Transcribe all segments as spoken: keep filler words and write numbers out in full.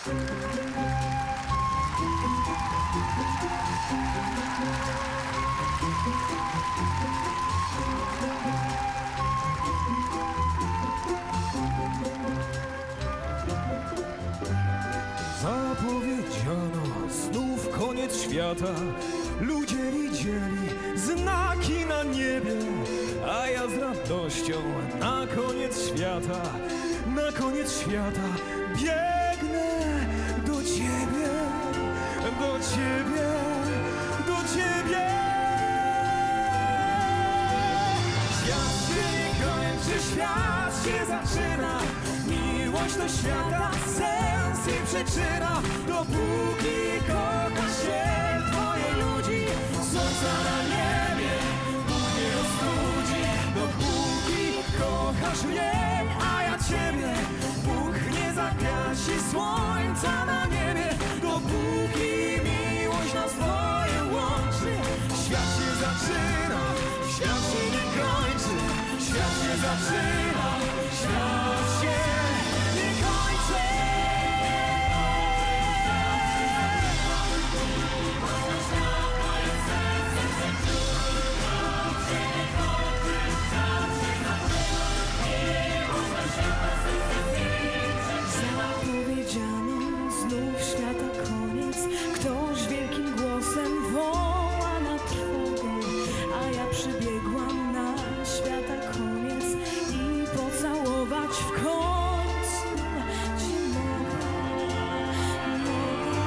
Zapowiedziano znów koniec świata. Ludzie widzieli znaki na niebie, a ja z radością na koniec świata, na koniec świata biegnę do ciebie, do ciebie, do ciebie. Świat się nie kończy, świat się zaczyna. Miłość do świata, sens i przyczyna. Dopóki kocha się twoje ludzi, słońca na niebie Bóg nie rozbudzi. Dopóki kochasz mnie, a ja ciebie, Bóg nie zagasi słońca na niebie. Dopóki miłość nas dwoje łączy, świat się zaczyna, świat się nie kończy. Świat się zaczyna, świat się nie kończy. Zapowiedziano znów świata koniec. Ktoś wielkim głosem woła na trwogę, a ja przybiegłam na świata koniec i pocałować w końcu cię mogę, mogę,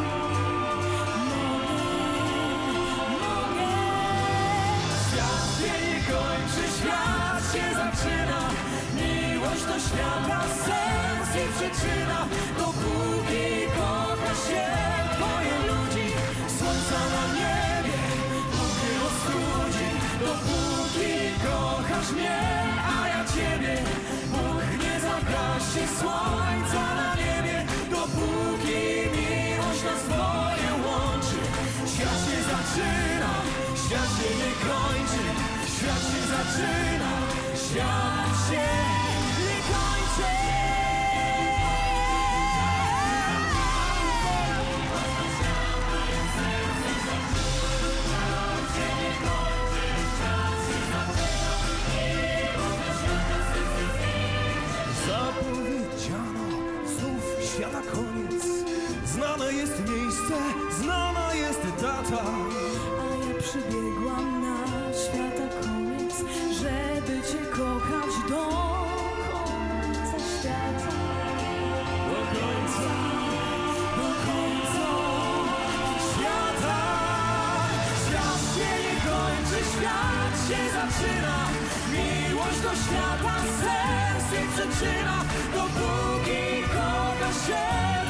mogę, mogę. Świat się nie kończy, świat się zaczyna. Miłość do świata, sens i przyczyna. Dopóki kocha się twoje ludzi, słońca na niebie Bóg nie rozbudzi. Dopóki kochasz mnie, a ja ciebie, Bóg nie zagasi słońca na niebie. Dopóki miłość nas dwoje łączy, świat się zaczyna, świat się nie kończy. Świat się zaczyna, świat się nie kończy. Zapowiedziano znów świata koniec. Znane jest miejsce, znana jest data, A ja przybiegłam na świata koniec, żeby cię kochać do końca świata. do końca, do końca świata. Świat się nie kończy, świat się zaczyna. Miłość do świata, sens i przyczyna. Dopóki kocha się